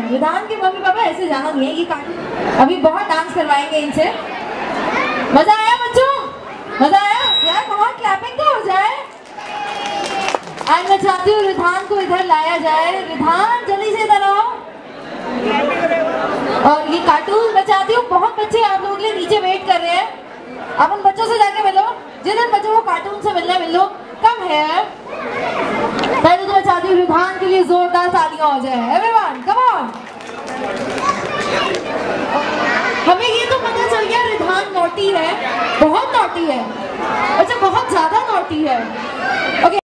रिधान के mummy papa ऐसे जाना नहीं है, ये अभी बहुत डांस करवाएंगे इनसे। मजा आया बच्चों? मजा आया यार? कमाल, क्लैपिंग तो हो जाए। आज मैं चाहती हूँ रिधान को इधर लाया जाए। रिधान जल्दी से इधर आओ। और ये कार्टून मैं चाहती हूँ, बहुत बच्चे आप लोगों के लिए नीचे वेट कर रहे हैं। आप उन बच्चों से जाके मिलो, जिन बच्चों को कार्टून से मिलना मिल लो। कम है पहले तो मैं चाहती हूँ रिधान के लिए जोरदार तालियां हो जाए। Everyone come on. हमें ये तो पता चल गया रिधान नॉटी है, बहुत नॉटी है, अच्छा बहुत ज्यादा नॉटी है। ओके